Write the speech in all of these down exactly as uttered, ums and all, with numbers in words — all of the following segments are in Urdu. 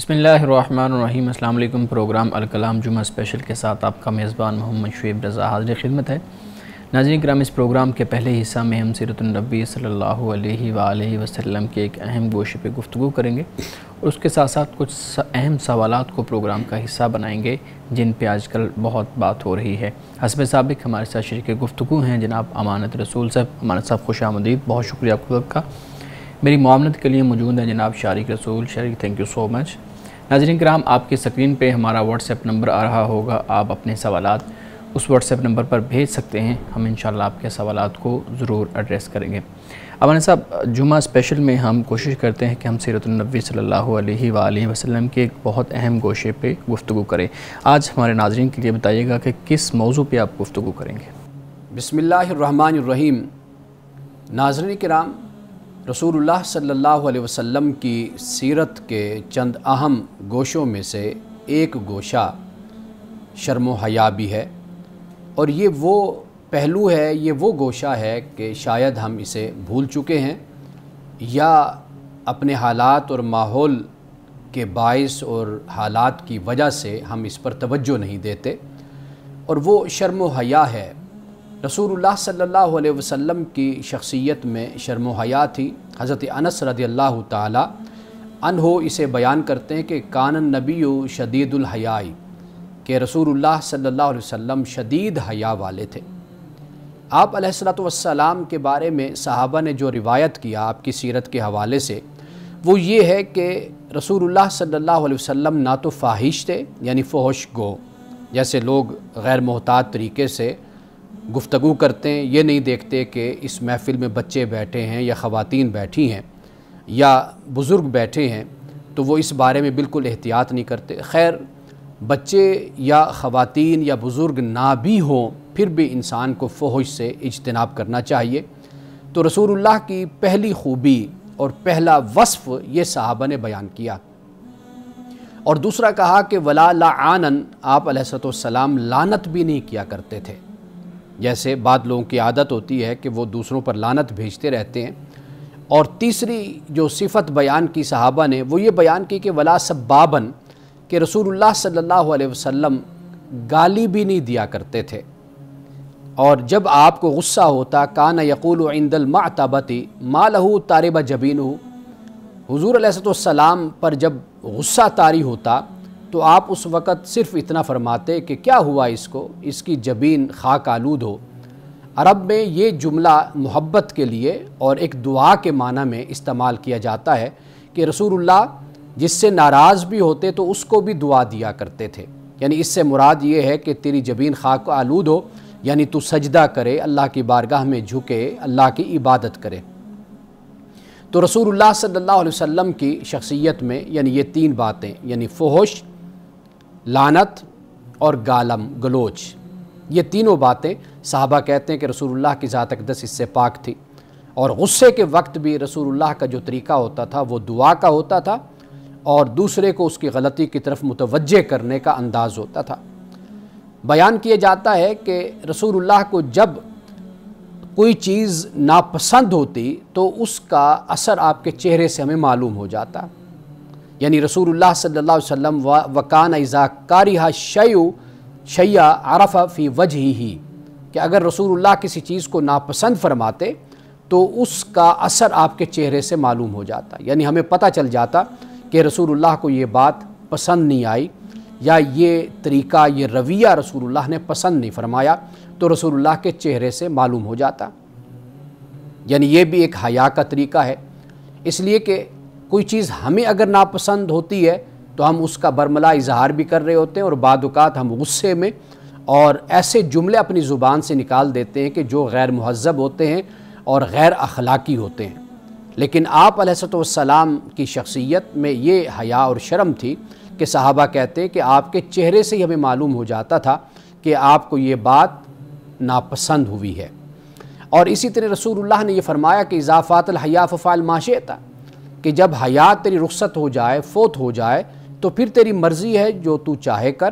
बिस्मिल्लाहिर्रहमानिर्रहीम। अस्सलाम वालेकुम। प्रोग्राम अलकलाम जुमा स्पेशल के साथ आपका मेज़बान मोहम्मद शुएब रज़ा हाज़िर खिदमत है। नाज़रीन किराम, इस प्रोग्राम के पहले हिस्सा में हम सीरतुन नबी सल्लल्लाहु अलैहि वालैहि वसल्लम के एक अहम गोशे पे गुफ्तगू करेंगे और उसके साथ साथ कुछ अहम सवालात को प्रोग्राम का हिस्सा बनाएंगे जिन पे आजकल बहुत बात हो रही है। हस्ब साबिक हमारे साथ शरीक गुफ्तगू हैं जनाब अमानत रसूल साहब। अमानत साहब खुश आमदीद, बहुत शुक्रिया आपको का। मेरी मुआवनत के लिए मौजूद है जनाब Shariq Rasool. Shariq, thank you so much. नाज़रीन किराम, आपकी स्क्रीन पे हमारा व्हाट्सएप नंबर आ रहा होगा, आप अपने सवालात उस व्हाट्सएप नंबर पर भेज सकते हैं। हम इंशाल्लाह आपके सवालात को ज़रूर एड्रेस करेंगे। अमान साहब, जुमा स्पेशल में हम कोशिश करते हैं कि हम सीरतुन नबी सल्लल्लाहु अलैहि वालैहि वसल्लम के एक बहुत अहम गोशे पे गुफ्तगू करें। आज हमारे नाज़रीन के लिए बताइएगा कि किस मौजू पे आप गुफ्तगू करेंगे। बिस्मिल्लाहिर्रहमानिर्रहीम। नाज़रीन किराम, रसूलुल्लाह सल्लल्लाहु अलैहि वसल्लम की सीरत के चंद अहम गोशों में से एक गोशा शर्म हया भी है, और ये वो पहलू है, ये वो गोशा है कि शायद हम इसे भूल चुके हैं या अपने हालात और माहौल के बाइस और हालात की वजह से हम इस पर तवज्जो नहीं देते। और वो शर्म हया है। रसूलुल्लाह सल्लल्लाहु अलैहि वसल्लम की शख्सियत में शर्म हया थी। हज़रत अनस रदियल्लाहु ताला अन्हो इसे बयान करते हैं कि कानन नबीयु शदीदुल हयाई, कि रसूलुल्लाह सल्लल्लाहु अलैहि वसल्लम शदीद हया वाले थे। आप अलैहिस्सलातु वस्सलाम के बारे में सहाबा ने जो रिवायत किया आपकी सीरत के हवाले से, वो ये है कि रसूलुल्लाह सल्लल्लाहु अलैहि वसल्लम ना तो फाहिश थे, यानी फ़ोहश गो, जैसे लोग गैर मोहतात तरीके से गुफ्तगू करते हैं, ये नहीं देखते कि इस महफ़िल में बच्चे बैठे हैं या ख़वातीन बैठी हैं या बुज़ुर्ग बैठे हैं, तो वो इस बारे में बिल्कुल एहतियात नहीं करते। खैर, बच्चे या ख़वातीन या बुज़ुर्ग ना भी हों, फिर भी इंसान को फ़ोहश से इज्तनाब करना चाहिए। तो रसूलुल्लाह की पहली खूबी और पहला वस्फ़ ये सहाबा ने बयान किया। और दूसरा कहा कि वला लाआनन, आप अलैहिस्सलाम लानत भी नहीं किया करते थे। जैसे बाद लोगों की आदत होती है कि वो दूसरों पर लानत भेजते रहते हैं। और तीसरी जो सिफत बयान की सहाबा ने, वो ये बयान की कि वला सब्बाबन, कि रसूलुल्लाह सल्लल्लाहु अलैहि वसल्लम गाली भी नहीं दिया करते थे। और जब आपको गुस्सा होता, काना यक़ूलु इंदल मअतबती मा लहू तारिबा जबीनुहु, हुज़ूर अलैहिस्सलाम पर जब गुस्सा तारी होता तो आप उस वक़्त सिर्फ़ इतना फरमाते कि क्या हुआ इसको, इसकी जबीन खाक आलूद हो। अरब में ये जुमला मोहब्बत के लिए और एक दुआ के माना में इस्तेमाल किया जाता है कि रसूलुल्लाह जिससे नाराज़ भी होते तो उसको भी दुआ दिया करते थे। यानी इससे मुराद ये है कि तेरी जबीन खाक आलूद हो, यानी तू सजदा करे, अल्लाह की बारगाह में झुके, अल्लाह की इबादत करे। तो रसूलुल्लाह सल्लल्लाहु अलैहि वसल्लम की शख्सियत में यानी ये तीन बातें, यानी फ़ोहश, लानत और गालम गलोच, ये तीनों बातें सहाबा कहते हैं कि रसूलुल्लाह की ज़ात अक़दस इससे पाक थी। और गुस्से के वक्त भी रसूलुल्लाह का जो तरीक़ा होता था वो दुआ का होता था और दूसरे को उसकी गलती की तरफ मुतवज्जे करने का अंदाज़ होता था। बयान किया जाता है कि रसूलुल्लाह को जब कोई चीज़ नापसंद होती तो उसका असर आपके चेहरे से हमें मालूम हो जाता। यानी रसूलुल्लाह सल्लल्लाहु अलैहि वसल्लम व वकान इज़ा कारिहा शयउ शय्या अरफ़ा फ़ी वजहिही, कि अगर रसूलुल्लाह किसी चीज़ को नापसंद फरमाते तो उसका असर आपके चेहरे से मालूम हो जाता। यानी हमें पता चल जाता कि रसूलुल्लाह को ये बात पसंद नहीं आई या ये तरीक़ा, ये रवैया रसूलुल्लाह ने पसंद नहीं फरमाया, तो रसूलुल्लाह के चेहरे से मालूम हो जाता। यानी ये भी एक हया का तरीक़ा है। इसलिए कि कोई चीज़ हमें अगर नापसंद होती है तो हम उसका बरमला इजहार भी कर रहे होते हैं और बाद औक़ात हम गुस्से में और ऐसे जुमले अपनी ज़ुबान से निकाल देते हैं कि जो गैर मुहज़्ज़ब होते हैं और गैर अखलाकी होते हैं। लेकिन आप अलैहिस्सलाम की शख्सियत में ये हया और शर्म थी कि सहाबा कहते हैं कि आपके चेहरे से ही हमें मालूम हो जाता था कि आपको ये बात नापसंद हुई है। और इसी तरह रसूलुल्लाह ने यह फरमाया कि इज़ाफ़ातल हया फ़फ़अल मा शिअता, कि जब हया तेरी रुख़्सत हो जाए, फ़ौत हो जाए, तो फिर तेरी मर्ज़ी है जो तू चाहे कर।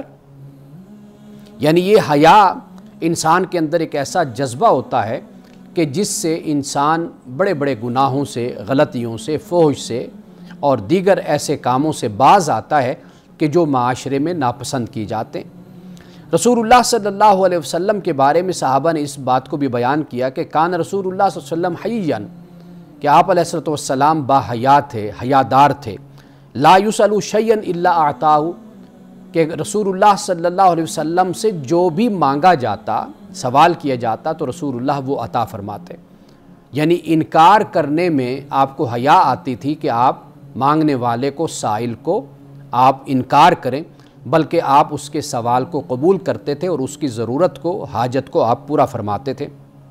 यानी ये हया इंसान के अंदर एक ऐसा जज्बा होता है कि जिससे इंसान बड़े बड़े गुनाहों से, गलतियों से, फ़ोहश से اور دیگر ایسے کاموں سے باز آتا ہے کہ جو معاشرے میں ناپسند کی جاتے ہیں۔ رسول اللہ صلی اللہ علیہ وسلم کے بارے میں صحابہ نے اس بات کو بھی بیان کیا کہ کان رسول اللہ صلی اللہ علیہ وسلم حیّن، کہ آپ علیہ السلام با حیا تھے، حیادار تھے، لا یسأل شیئا الا اعطاہ، کہ رسول اللہ صلی اللہ علیہ وسلم سے جو بھی مانگا جاتا، سوال کیا جاتا تو رسول اللہ وہ عطا فرماتے۔ یعنی انکار کرنے میں آپ کو حیا آتی تھی کہ آپ مانگنے والے کو، سائل کو آپ انکار کریں، بلکہ آپ اس کے سوال کو قبول کرتے تھے اور اس کی ضرورت کو، حاجت کو آپ پورا فرماتے تھے۔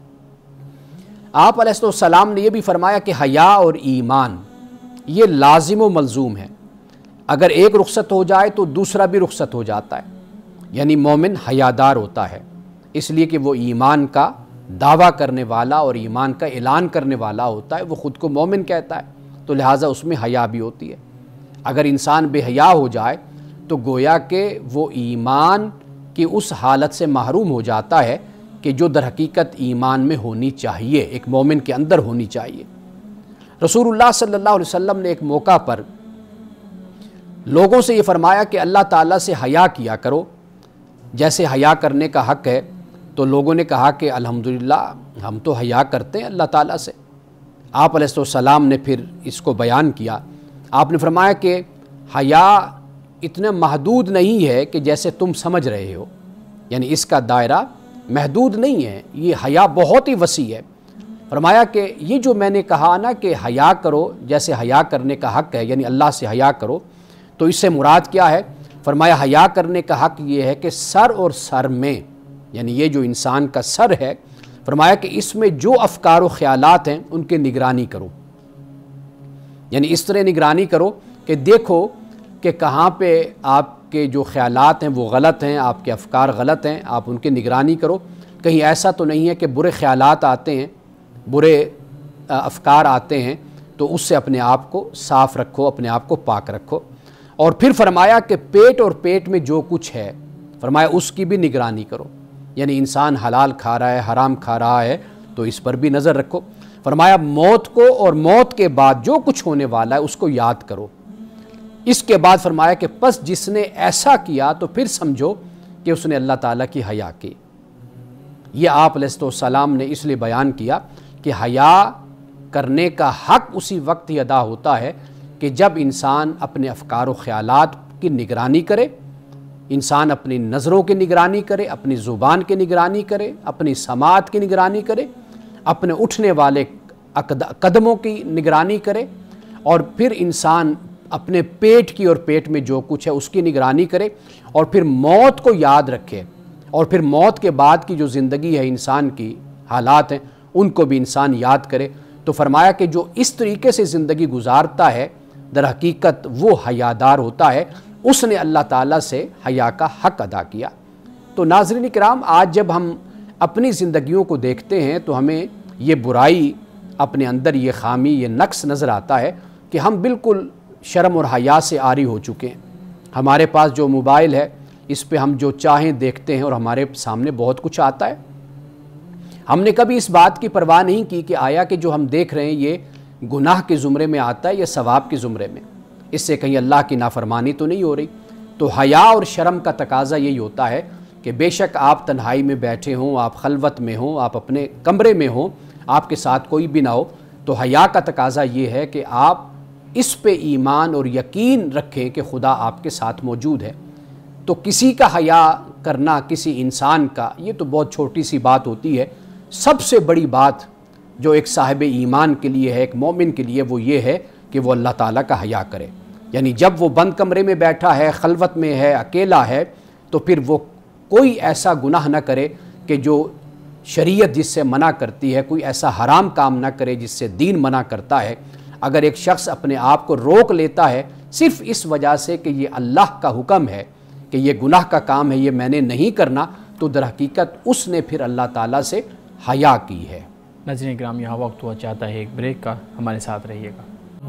آپ علیہ السلام نے یہ بھی فرمایا کہ حیا اور ایمان یہ لازم و ملزوم ہے، اگر ایک رخصت ہو جائے تو دوسرا بھی رخصت ہو جاتا ہے، یعنی مومن حیادار ہوتا ہے، اس لیے کہ وہ ایمان کا دعویٰ کرنے والا اور ایمان کا اعلان کرنے والا ہوتا ہے، وہ خود کو مومن کہتا ہے، تو لہٰذا اس میں حیا بھی ہوتی ہے۔ اگر انسان بے حیا ہو جائے تو گویا کہ وہ ایمان کی اس حالت سے محروم ہو جاتا ہے کہ جو در حقیقت ایمان میں ہونی چاہیے، ایک مومن کے اندر ہونی چاہیے۔ رسول اللہ صلی اللہ علیہ وسلم نے ایک موقع پر لوگوں سے یہ فرمایا کہ اللہ تعالیٰ سے حیا کیا کرو جیسے حیا کرنے کا حق ہے، تو لوگوں نے کہا کہ الحمدللہ ہم تو حیا کرتے ہیں اللہ تعالیٰ سے۔ آپ علیہ السلام نے پھر اس کو بیان کیا، آپ نے فرمایا کہ حیا اتنا محدود نہیں ہے کہ جیسے تم سمجھ رہے ہو، یعنی اس کا دائرہ محدود نہیں ہے، یہ حیا بہت ہی وسیع ہے۔ فرمایا کہ یہ جو میں نے کہا نا کہ حیا کرو جیسے حیا کرنے کا حق ہے، یعنی اللہ سے حیا کرو، تو اس سے مراد کیا ہے؟ فرمایا حیا کرنے کا حق یہ ہے کہ سر اور سر میں، یعنی یہ جو انسان کا سر ہے، فرمایا کہ اس میں جو افکار و خیالات ہیں ان کی نگرانی کرو، یعنی اس طرح نگرانی کرو کہ دیکھو کہ کہاں پہ آپ کے جو خیالات ہیں وہ غلط ہیں، آپ کے افکار غلط ہیں، آپ ان کی نگرانی کرو، کہیں ایسا تو نہیں ہے کہ برے خیالات آتے ہیں، برے افکار آتے ہیں، تو اس سے اپنے آپ کو صاف رکھو، اپنے آپ کو پاک رکھو۔ اور پھر فرمایا کہ پیٹ اور پیٹ میں جو کچھ ہے، فرمایا اس کی بھی نگرانی کرو، یعنی انسان حلال کھا رہا ہے، حرام کھا رہا ہے تو اس پر بھی نظر رکھو۔ فرمایا موت کو اور موت کے بعد جو کچھ ہونے والا ہے اس کو یاد کرو۔ اس کے بعد فرمایا کہ پس جس نے ایسا کیا تو پھر سمجھو کہ اس نے اللہ تعالیٰ کی حیا کی۔ یہ آپ علیہ السلام نے اس لیے بیان کیا کہ حیا کرنے کا حق اسی وقت ہی ادا ہوتا ہے کہ جب انسان اپنے افکار و خیالات کی نگرانی کرے، انسان اپنی نظروں کی نگرانی کرے، اپنی زبان کی نگرانی کرے، اپنی سماعت کی نگرانی کرے، اپنے اٹھنے والے قدموں کی نگرانی کرے، اور پھر انسان اپنے پیٹ کی اور پیٹ میں جو کچھ ہے اس کی نگرانی کرے، اور پھر موت کو یاد رکھے، اور پھر موت کے بعد کی جو زندگی ہے انسان کی حالات ہیں ان کو بھی انسان یاد کرے۔ تو فرمایا کہ جو اس طریقے سے زندگی گزارتا ہے در حقیقت وہ حیادار ہوتا ہے، اس نے اللہ تعالیٰ سے حیا کا حق ادا کیا۔ تو ناظرین کرام، آج جب ہم اپنی زندگیوں کو دیکھتے ہیں تو ہمیں یہ برائی اپنے اندر، یہ خامی، یہ نقص نظر آتا ہے کہ ہم بالکل شرم اور حیا سے عاری ہو چکے ہیں۔ ہمارے پاس جو موبائل ہے اس پہ ہم جو چاہیں دیکھتے ہیں اور ہمارے سامنے بہت کچھ آتا ہے۔ ہم نے کبھی اس بات کی پرواہ نہیں کی کہ آیا کہ جو ہم دیکھ رہے ہیں یہ گناہ کے زمرے میں آتا ہے یا ثواب کے زمرے میں، اس سے کہیں اللہ کی نافرمانی تو نہیں ہو رہی۔ تو حیا اور شرم کا تقاضا یہی ہوتا ہے کہ بے شک آپ تنہائی میں بیٹھے ہوں، آپ خلوت میں ہوں، آپ اپنے کمرے میں ہوں، آپ کے ساتھ کوئی بھی نہ ہو، تو حیا کا تقاضا یہ ہے کہ آپ اس پہ ایمان اور یقین رکھیں کہ خدا آپ کے ساتھ موجود ہے۔ تو کسی کا حیا کرنا، کسی انسان کا، یہ تو بہت چھوٹی سی بات ہوتی ہے۔ سب سے بڑی بات جو ایک صاحب ایمان کے لیے ہے، ایک مومن کے لیے، وہ یہ ہے کہ وہ اللہ تعالیٰ کا حیا کرے۔ یعنی جب وہ بند کمرے میں بیٹھا ہے، خلوت میں ہے، اکیلا ہے، تو پھر وہ کوئی ایسا گناہ نہ کرے کہ جو شریعت جس سے منع کرتی ہے، کوئی ایسا حرام کام نہ کرے جس سے دین منع کرتا ہے۔ اگر ایک شخص اپنے آپ کو روک لیتا ہے صرف اس وجہ سے کہ یہ اللہ کا حکم ہے کہ یہ گناہ کا کام ہے، یہ میں نے نہیں کرنا، تو در حقیقت اس نے پھر اللہ تعالیٰ سے حیا کی ہے۔ ناظرین کرام، یہاں وقت ہوا چاہتا ہے ایک بریک کا، ہمارے ساتھ رہیے گا۔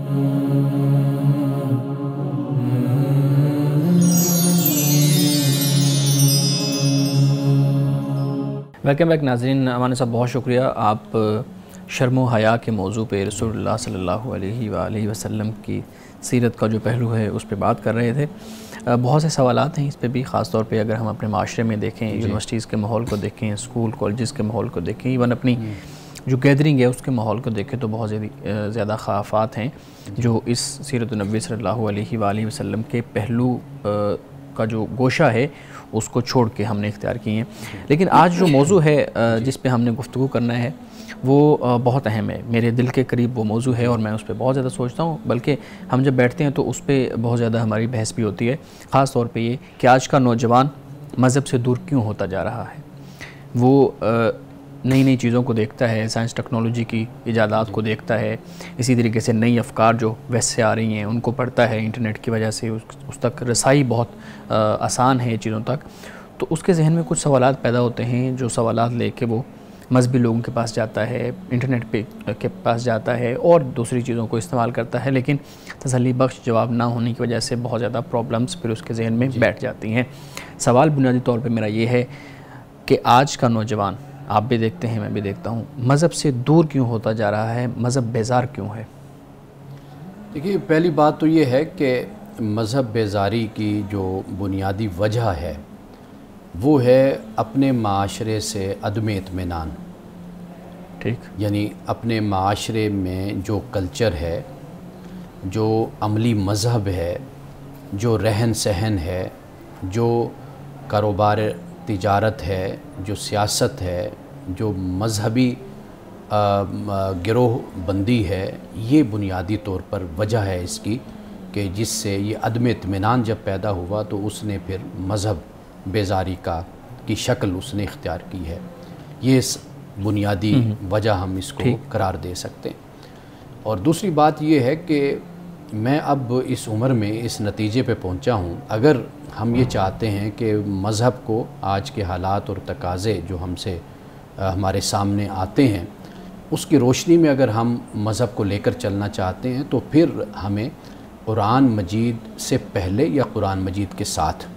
ویلکم بیک ناظرین، امان صاحب بہت شکریہ، آپ شرم و حیا کے موضوع پہ رسول اللہ صلی اللہ علیہ وآلہ وسلم کی سیرت کا جو پہلو ہے اس پہ بات کر رہے تھے. بہت سے سوالات ہیں اس پہ بھی، خاص طور پہ اگر ہم اپنے معاشرے میں دیکھیں، یونیورسٹیز کے ماحول کو دیکھیں، اسکول کالجز کے ماحول کو دیکھیں، ایون اپنی جو گیدرنگ ہے اس کے ماحول کو دیکھیں تو بہت زیادہ خرافات ہیں جو اس سیرت النبی صلی اللہ علیہ وآلہ وسلم کے پہلو کا جو گوشہ ہے اس کو چھوڑ کے ہم نے اختیار کی ہیں. لیکن آج جو موضوع ہے جس پہ ہم نے گفتگو کرنا ہے وہ بہت اہم ہے، میرے دل کے قریب وہ موضوع ہے اور میں اس پہ بہت زیادہ سوچتا ہوں، بلکہ ہم جب بیٹھتے ہیں تو اس پہ بہت زیادہ ہماری بحث بھی ہوتی ہے. خاص طور پہ یہ کہ آج کا نوجوان مذہب سے دور کیوں ہوتا جا رہا ہے. وہ نئی نئی چیزوں کو دیکھتا ہے، سائنس ٹیکنالوجی کی ایجادات کو دیکھتا ہے، اسی طریقے سے نئی افکار جو ویسٹ سے آ رہی ہیں ان کو پڑھتا ہے. انٹرنیٹ کی وجہ سے اس تک رسائی بہت آسان ہے چیزوں تک، تو اس کے ذہن میں کچھ سوالات پیدا ہوتے ہیں جو سوالات لے کے وہ مذہبی لوگوں کے پاس جاتا ہے، انٹرنیٹ پہ کے پاس جاتا ہے اور دوسری چیزوں کو استعمال کرتا ہے، لیکن تسلی بخش جواب نہ ہونے کی وجہ سے بہت زیادہ پرابلمس پھر اس کے ذہن میں بیٹھ جاتی ہیں. سوال بنیادی طور پہ میرا یہ ہے کہ آج کا نوجوان، آپ بھی دیکھتے ہیں میں بھی دیکھتا ہوں، مذہب سے دور کیوں ہوتا جا رہا ہے، مذہب بیزار کیوں ہے؟ دیکھیے، پہلی بات تو یہ ہے کہ مذہب بیزاری کی جو بنیادی وجہ ہے وہ ہے اپنے معاشرے سے عدم اطمینان. ٹھیک. یعنی اپنے معاشرے میں جو کلچر ہے، جو عملی مذہب ہے، جو رہن سہن ہے، جو کاروبار تجارت ہے، جو سیاست ہے، جو مذہبی گروہ بندی ہے، یہ بنیادی طور پر وجہ ہے اس کی کہ جس سے یہ عدم اطمینان جب پیدا ہوا تو اس نے پھر مذہب بیزاری کا کی شکل اس نے اختیار کی ہے. یہ بنیادی وجہ ہم اس کو قرار دے سکتے ہیں. اور دوسری بات یہ ہے کہ میں اب اس عمر میں اس نتیجے پہ پہنچا ہوں، اگر ہم یہ چاہتے ہیں کہ مذہب کو آج کے حالات اور تقاضے جو ہم سے ہمارے سامنے آتے ہیں اس کی روشنی میں اگر ہم مذہب کو لے کر چلنا چاہتے ہیں تو پھر ہمیں قرآن مجید سے پہلے یا قرآن مجید کے ساتھ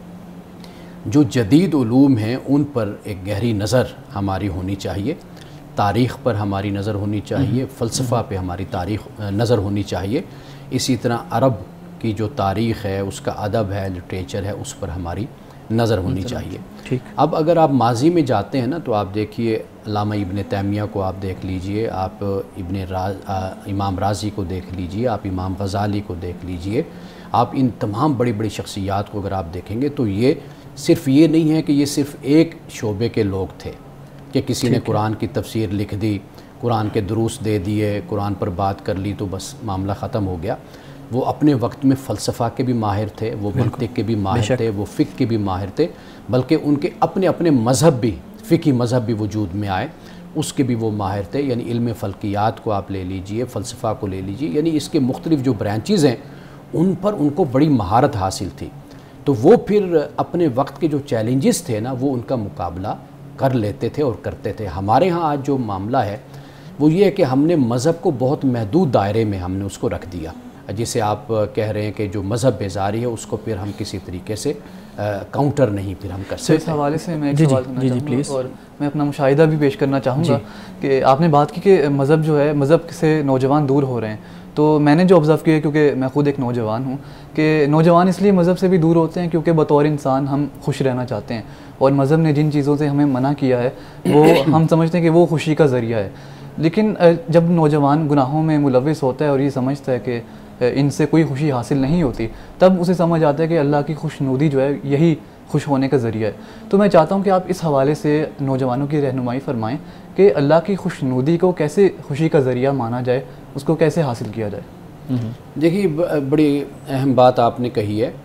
جو جدید علوم ہیں ان پر ایک گہری نظر ہماری ہونی چاہیے. تاریخ پر ہماری نظر ہونی چاہیے، فلسفہ پہ ہماری تاریخ نظر ہونی چاہیے. اسی طرح عرب کی جو تاریخ ہے، اس کا ادب ہے، لٹریچر ہے، اس پر ہماری نظر ہونی چاہیے. اب اگر آپ ماضی میں جاتے ہیں نا تو آپ دیکھیے علامہ ابن تیمیہ کو آپ دیکھ لیجئے، آپ ابن راز امام رازی کو دیکھ لیجئے، آپ امام غزالی کو دیکھ لیجئے، آپ ان تمام بڑی بڑی شخصیات کو اگر آپ دیکھیں گے تو یہ صرف یہ نہیں ہے کہ یہ صرف ایک شعبے کے لوگ تھے کہ کسی نے قرآن کی تفسیر لکھ دی، قرآن کے دروس دے دیے، قرآن پر بات کر لی تو بس معاملہ ختم ہو گیا. وہ اپنے وقت میں فلسفہ کے بھی ماہر تھے، وہ منطق کے بھی ماہر تھے، وہ فقہ کے بھی ماہر تھے، بلکہ ان کے اپنے اپنے مذہب بھی، فقہی مذہب بھی وجود میں آئے، اس کے بھی وہ ماہر تھے. یعنی علم فلکیات کو آپ لے لیجئے، فلسفہ کو لے لیجئے، یعنی اس کے مختلف جو برانچز ہیں ان پر ان کو بڑی مہارت حاصل تھی. تو وہ پھر اپنے وقت کے جو چیلنجز تھے نا وہ ان کا مقابلہ کر لیتے تھے اور کرتے تھے. ہمارے ہاں آج جو معاملہ ہے وہ یہ ہے کہ ہم نے مذہب کو بہت محدود دائرے میں ہم نے اس کو رکھ دیا، جسے آپ کہہ رہے ہیں کہ جو مذہب بیزاری ہے اس کو پھر ہم کسی طریقے سے کاؤنٹر نہیں پھر ہم کر سکتے. اس حوالے سے میں ایک سوال کرنا چاہوں گا اور میں اپنا مشاہدہ بھی پیش کرنا چاہوں گا کہ آپ نے بات کی کہ مذہب جو ہے، مذہب سے نوجوان دور ہو رہے ہیں. تو میں نے جو آبزرو کیا ہے، کیونکہ میں خود ایک نوجوان ہوں، کہ نوجوان اس لیے مذہب سے بھی دور ہوتے ہیں کیونکہ بطور انسان ہم خوش رہنا چاہتے ہیں، اور مذہب نے جن چیزوں سے ہمیں منع کیا ہے وہ ہم سمجھتے ہیں کہ وہ خوشی کا ذریعہ ہے. لیکن جب نوجوان گناہوں میں ملوث ہوتا ہے اور یہ سمجھتا ہے کہ ان سے کوئی خوشی حاصل نہیں ہوتی، تب اسے سمجھ آتا ہے کہ اللہ کی خوشنودی جو ہے یہی خوش ہونے کا ذریعہ ہے. تو میں چاہتا ہوں کہ آپ اس حوالے سے نوجوانوں کی رہنمائی فرمائیں کہ اللہ کی خوشنودی کو کیسے خوشی کا ذریعہ مانا جائے، اس کو کیسے حاصل کیا جائے. دیکھیے، بڑی اہم بات آپ نے کہی ہے،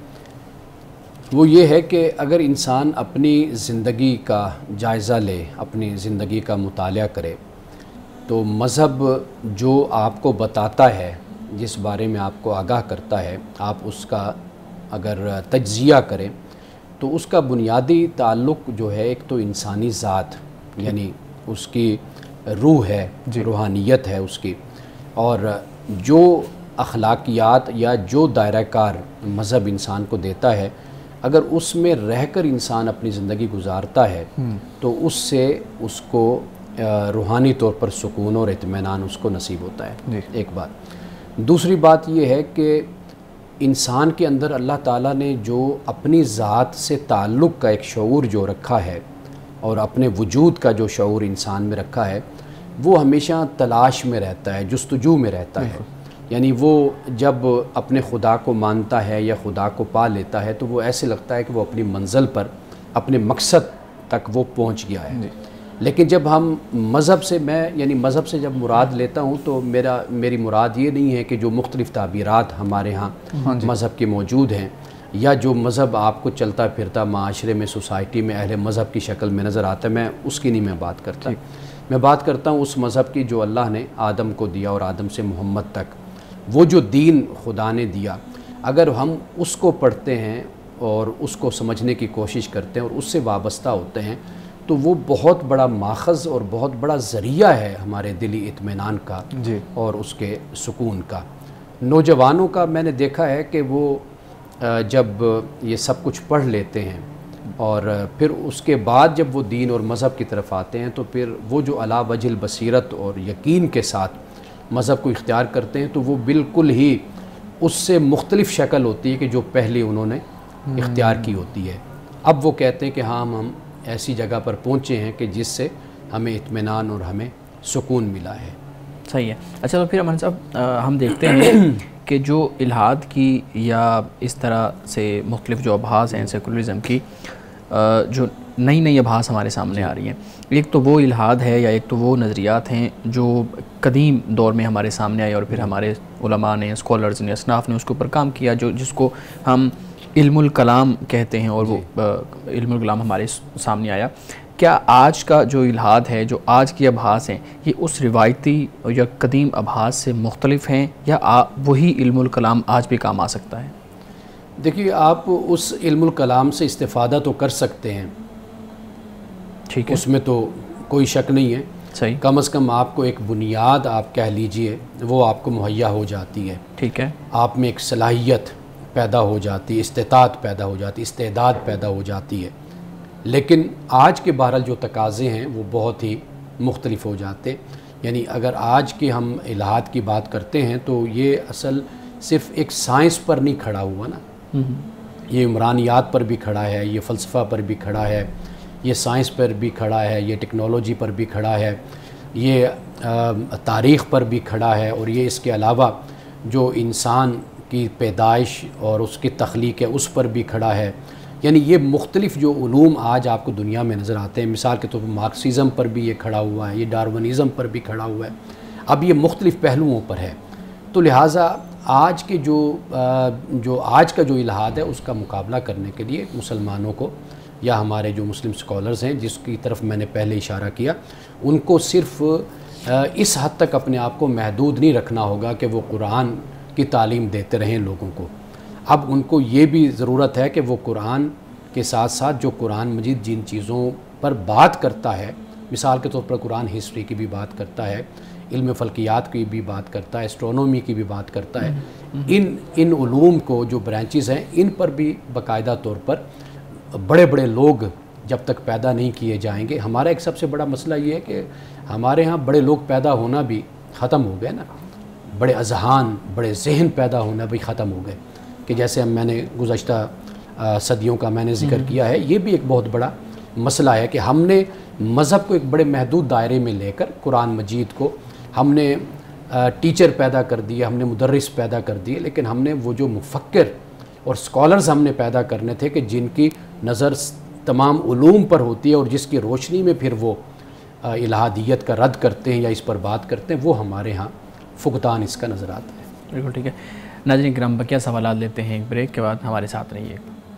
وہ یہ ہے کہ اگر انسان اپنی زندگی کا جائزہ لے، اپنی زندگی کا مطالعہ کرے، تو مذہب جو آپ کو بتاتا ہے، جس بارے میں آپ کو آگاہ کرتا ہے، آپ اس کا اگر تجزیہ کریں تو اس کا بنیادی تعلق جو ہے ایک تو انسانی ذات، یعنی اس کی روح ہے، روحانیت ہے اس کی، اور جو اخلاقیات یا جو دائرہ کار مذہب انسان کو دیتا ہے، اگر اس میں رہ کر انسان اپنی زندگی گزارتا ہے تو اس سے اس کو روحانی طور پر سکون اور اطمینان اس کو نصیب ہوتا ہے. ایک بات. دوسری بات یہ ہے کہ انسان کے اندر اللہ تعالیٰ نے جو اپنی ذات سے تعلق کا ایک شعور جو رکھا ہے اور اپنے وجود کا جو شعور انسان میں رکھا ہے وہ ہمیشہ تلاش میں رہتا ہے، جستجو میں رہتا ہے. یعنی وہ جب اپنے خدا کو مانتا ہے یا خدا کو پا لیتا ہے تو وہ ایسے لگتا ہے کہ وہ اپنی منزل پر، اپنے مقصد تک وہ پہنچ گیا ہے. لیکن جب ہم مذہب سے، میں یعنی مذہب سے جب مراد لیتا ہوں تو میرا میری مراد یہ نہیں ہے کہ جو مختلف تعبیرات ہمارے ہاں مذہب کے موجود ہیں یا جو مذہب آپ کو چلتا پھرتا معاشرے میں، سوسائٹی میں اہل مذہب کی شکل میں نظر آتا ہے، میں اس کی نہیں میں بات کرتا. میں بات کرتا ہوں اس مذہب کی جو اللہ نے آدم کو دیا اور آدم سے محمد تک، وہ جو دین خدا نے دیا، اگر ہم اس کو پڑھتے ہیں اور اس کو سمجھنے کی کوشش کرتے ہیں اور اس سے وابستہ ہوتے ہیں تو وہ بہت بڑا ماخذ اور بہت بڑا ذریعہ ہے ہمارے دلی اطمینان کا جی اور اس کے سکون کا. نوجوانوں کا میں نے دیکھا ہے کہ وہ جب یہ سب کچھ پڑھ لیتے ہیں اور پھر اس کے بعد جب وہ دین اور مذہب کی طرف آتے ہیں تو پھر وہ جو علی وجہ البصیرت اور یقین کے ساتھ مذہب کو اختیار کرتے ہیں تو وہ بالکل ہی اس سے مختلف شکل ہوتی ہے کہ جو پہلے انہوں نے اختیار کی ہوتی ہے. اب وہ کہتے ہیں کہ ہاں ہم ایسی جگہ پر پہنچے ہیں کہ جس سے ہمیں اطمینان اور ہمیں سکون ملا ہے. صحیح ہے. اچھا تو پھر امان صاحب ہم دیکھتے ہیں کہ جو الحاد کی یا اس طرح سے مختلف جو ابحاث ہیں سیکولرزم کی جو نئی نئی ابحاث ہمارے سامنے آ رہی ہیں، ایک تو وہ الحاد ہے یا ایک تو وہ نظریات ہیں جو قدیم دور میں ہمارے سامنے آئے اور پھر ہمارے علماء نے، اسکالرز نے، اسناف نے اس کے اوپر کام کیا، جو جس کو ہم علم الکلام کہتے ہیں اور وہ علم الکلام ہمارے سامنے آیا. کیا آج کا جو الحاد ہے، جو آج کی ابحاث ہیں، یہ اس روایتی یا قدیم ابحاث سے مختلف ہیں یا وہی علم الکلام آج بھی کام آ سکتا ہے؟ دیکھیے آپ اس علم الکلام سے استفادہ تو کر سکتے ہیں، ٹھیک ہے، اس میں تو کوئی شک نہیں ہے. صحیح. کم از کم آپ کو ایک بنیاد آپ کہہ لیجئے وہ آپ کو مہیا ہو جاتی ہے. ٹھیک ہے. آپ میں ایک صلاحیت پیدا ہو جاتی ہے، استطاعت پیدا ہو جاتی ہے، استعداد پیدا ہو جاتی ہے. لیکن آج کے بہرحال جو تقاضے ہیں وہ بہت ہی مختلف ہو جاتے. یعنی اگر آج کے ہم الحاد کی بات کرتے ہیں تو یہ اصل صرف ایک سائنس پر نہیں کھڑا ہوا نا، یہ عمرانیات پر بھی کھڑا ہے، یہ فلسفہ پر بھی کھڑا ہے، یہ سائنس پر بھی کھڑا ہے، یہ ٹیکنالوجی پر بھی کھڑا ہے، یہ تاریخ پر بھی کھڑا ہے، اور یہ اس کے علاوہ جو انسان کی پیدائش اور اس کی تخلیق ہے اس پر بھی کھڑا ہے. یعنی یہ مختلف جو علوم آج آپ کو دنیا میں نظر آتے ہیں، مثال کے طور پر مارکسزم پر بھی یہ کھڑا ہوا ہے، یہ ڈارونزم پر بھی کھڑا ہوا ہے. اب یہ مختلف پہلوؤں پر ہے، تو لہٰذا آج کے جو جو آج کا جو الحاد ہے اس کا مقابلہ کرنے کے لیے مسلمانوں کو یا ہمارے جو مسلم اسکالرز ہیں جس کی طرف میں نے پہلے اشارہ کیا، ان کو صرف اس حد تک اپنے آپ کو محدود نہیں رکھنا ہوگا کہ وہ قرآن کی تعلیم دیتے رہیں لوگوں کو. اب ان کو یہ بھی ضرورت ہے کہ وہ قرآن کے ساتھ ساتھ جو قرآن مجید جن چیزوں پر بات کرتا ہے، مثال کے طور پر قرآن ہسٹری کی بھی بات کرتا ہے، علم فلکیات کی بھی بات کرتا ہے، اسٹرونومی کی بھی بات کرتا ہے، ان ان علوم کو جو برانچز ہیں ان پر بھی باقاعدہ طور پر بڑے بڑے لوگ جب تک پیدا نہیں کیے جائیں گے. ہمارا ایک سب سے بڑا مسئلہ یہ ہے کہ ہمارے ہاں بڑے لوگ پیدا ہونا بھی ختم ہو گئے نا، بڑے اذہان، بڑے ذہن پیدا ہونا بھی ختم ہو گئے. کہ جیسے میں نے گزشتہ صدیوں کا میں نے ذکر کیا ہے، یہ بھی ایک بہت بڑا مسئلہ ہے کہ ہم نے مذہب کو ایک بڑے محدود دائرے میں لے کر قرآن مجید کو ہم نے ٹیچر پیدا کر دیے، ہم نے مدرس پیدا کر دیے، لیکن ہم نے وہ جو مفکر اور اسکالرز ہم نے پیدا کرنے تھے کہ جن کی نظر تمام علوم پر ہوتی ہے اور جس کی روشنی میں پھر وہ الہادیت کا رد کرتے ہیں یا اس پر بات کرتے ہیں، وہ ہمارے ہاں فقدان اس کا نظر آتا ہے. بالکل ٹھیک ہے. ناظرین کرام بقیہ سوالات لیتے ہیں ایک بریک کے بعد، ہمارے ساتھ رہیے.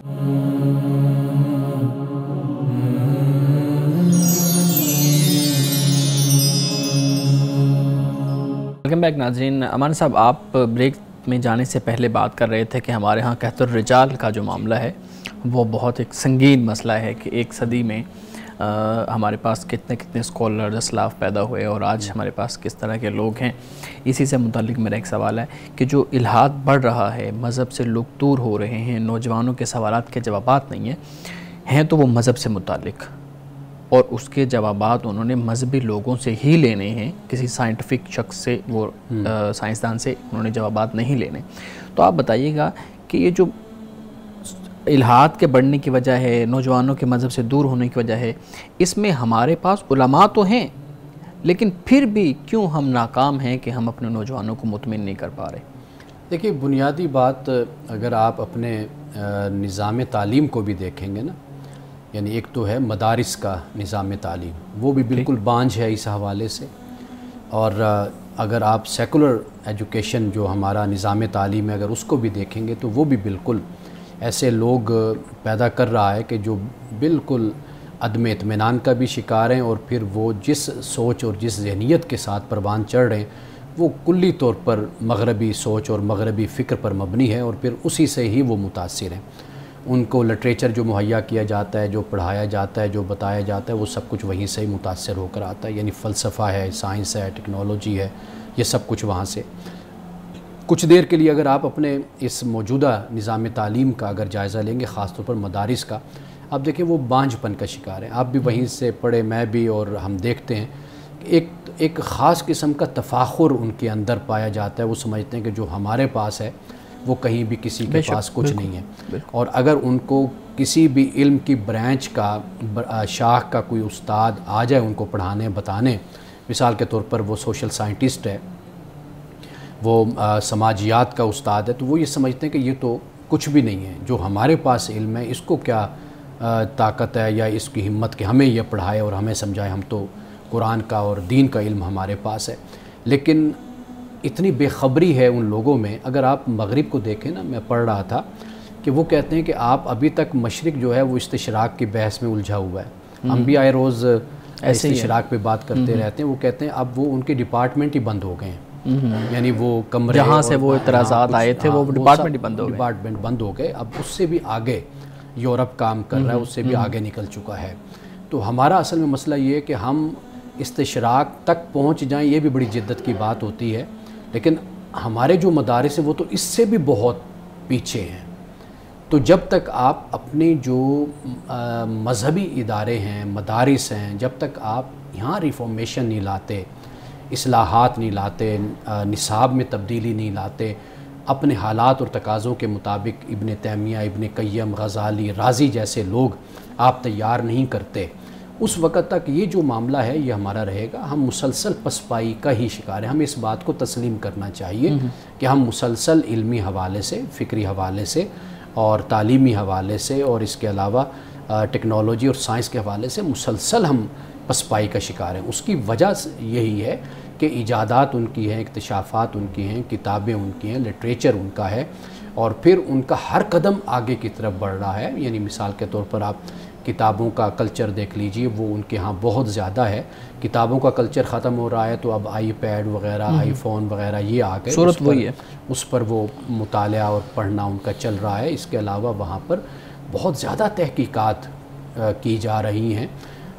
ویلکم بیک ناظرین. امان صاحب، آپ بریک میں جانے سے پہلے بات کر رہے تھے کہ ہمارے ہاں قحط الرجال کا جو معاملہ ہے وہ بہت ایک سنگین مسئلہ ہے کہ ایک صدی میں ہمارے پاس کتنے کتنے اسکالر اسلاف پیدا ہوئے اور آج ہمارے پاس کس طرح کے لوگ ہیں. اسی سے متعلق میرا ایک سوال ہے کہ جو الحاد بڑھ رہا ہے، مذہب سے لوگ دور ہو رہے ہیں، نوجوانوں کے سوالات کے جوابات نہیں ہیں ہیں تو وہ مذہب سے متعلق اور اس کے جوابات انہوں نے مذہبی لوگوں سے ہی لینے ہیں، کسی سائنٹیفک شخص سے، وہ سائنسدان سے انہوں نے جوابات نہیں لینے۔ تو آپ بتائیے گا کہ یہ جو الحاد کے بڑھنے کی وجہ ہے، نوجوانوں کے مذہب سے دور ہونے کی وجہ ہے، اس میں ہمارے پاس علماء تو ہیں، لیکن پھر بھی کیوں ہم ناکام ہیں کہ ہم اپنے نوجوانوں کو مطمئن نہیں کر پا رہے؟ دیکھیے، بنیادی بات اگر آپ اپنے نظام تعلیم کو بھی دیکھیں گے نا، یعنی ایک تو ہے مدارس کا نظام تعلیم، وہ بھی بالکل بانجھ ہے اس حوالے سے، اور اگر آپ سیکولر ایجوکیشن جو ہمارا نظام تعلیم ہے اگر اس کو بھی دیکھیں گے تو وہ بھی بالکل ایسے لوگ پیدا کر رہا ہے کہ جو بالکل عدم اطمینان کا بھی شکار ہیں، اور پھر وہ جس سوچ اور جس ذہنیت کے ساتھ پروان چڑھ رہے ہیں وہ کلی طور پر مغربی سوچ اور مغربی فکر پر مبنی ہے، اور پھر اسی سے ہی وہ متاثر ہیں۔ ان کو لٹریچر جو مہیا کیا جاتا ہے، جو پڑھایا جاتا ہے، جو بتایا جاتا ہے، وہ سب کچھ وہیں سے ہی متاثر ہو کر آتا ہے، یعنی فلسفہ ہے، سائنس ہے، ٹیکنالوجی ہے، یہ سب کچھ وہاں سے۔ کچھ دیر کے لیے اگر آپ اپنے اس موجودہ نظام تعلیم کا اگر جائزہ لیں گے، خاص طور پر مدارس کا، آپ دیکھیں وہ بانجھ پن کا شکار ہیں۔ آپ بھی وہیں سے پڑھے، میں بھی، اور ہم دیکھتے ہیں کہ ایک ایک خاص قسم کا تفاخر ان کے اندر پایا جاتا ہے۔ وہ سمجھتے ہیں کہ جو ہمارے پاس ہے وہ کہیں بھی کسی کے پاس کچھ نہیں ہے، اور اگر ان کو کسی بھی علم کی برانچ کا شاخ کا کوئی استاد آ جائے ان کو پڑھانے بتانے، مثال کے طور پر وہ سوشل سائنٹسٹ ہے، وہ سماجیات کا استاد ہے، تو وہ یہ سمجھتے ہیں کہ یہ تو کچھ بھی نہیں ہے، جو ہمارے پاس علم ہے اس کو کیا طاقت ہے یا اس کی ہمت کہ ہمیں یہ پڑھائے اور ہمیں سمجھائے، ہم تو قرآن کا اور دین کا علم ہمارے پاس ہے۔ لیکن اتنی بے خبری ہے ان لوگوں میں۔ اگر آپ مغرب کو دیکھیں نا، میں پڑھ رہا تھا کہ وہ کہتے ہیں کہ آپ ابھی تک مشرق جو ہے وہ استشراق کی بحث میں الجھا ہوا ہے، ہم بھی آئے روز استشراق پہ بات کرتے رہتے ہیں۔ وہ کہتے ہیں اب وہ ان کے ڈپارٹمنٹ ہی بند ہو گئے ہیں، یعنی وہ کمرے جہاں سے وہ اعتراضات آئے تھے وہ ڈپارٹمنٹ ہی بند ہو گئے ڈپارٹمنٹ بند ہو گئے اب اس سے بھی آگے یورپ کام کر رہا ہے، اس سے بھی آگے نکل چکا ہے۔ تو ہمارا اصل میں مسئلہ یہ ہے کہ ہم استشراق تک پہنچ جائیں، یہ بھی بڑی جدت کی بات ہوتی ہے، لیکن ہمارے جو مدارس ہیں وہ تو اس سے بھی بہت پیچھے ہیں۔ تو جب تک آپ اپنے جو مذہبی ادارے ہیں، مدارس ہیں، جب تک آپ یہاں ریفارمیشن نہیں لاتے، اصلاحات نہیں لاتے، نصاب میں تبدیلی نہیں لاتے، اپنے حالات اور تقاضوں کے مطابق ابن تیمیہ، ابن قیم، غزالی، رازی جیسے لوگ آپ تیار نہیں کرتے، اس وقت تک یہ جو معاملہ ہے یہ ہمارا رہے گا۔ ہم مسلسل پسپائی کا ہی شکار ہیں۔ ہمیں اس بات کو تسلیم کرنا چاہیے کہ ہم مسلسل علمی حوالے سے، فکری حوالے سے اور تعلیمی حوالے سے اور اس کے علاوہ ٹیکنالوجی اور سائنس کے حوالے سے مسلسل ہم پسپائی کا شکار ہیں۔ اس کی وجہ یہی ہے کہ ایجادات ان کی ہیں، اکتشافات ان کی ہیں، کتابیں ان کی ہیں، لٹریچر ان کا ہے، اور پھر ان کا ہر قدم آگے کی طرف بڑھ رہا ہے۔ یعنی مثال کے طور پر آپ کتابوں کا کلچر دیکھ لیجئے، وہ ان کے ہاں بہت زیادہ ہے۔ کتابوں کا کلچر ختم ہو رہا ہے تو اب آئی پیڈ وغیرہ، آئی فون وغیرہ یہ آ گئے، صورت وہی ہے، اس پر وہ مطالعہ اور پڑھنا ان کا چل رہا ہے۔ اس کے علاوہ وہاں پر بہت زیادہ تحقیقات کی جا رہی ہیں۔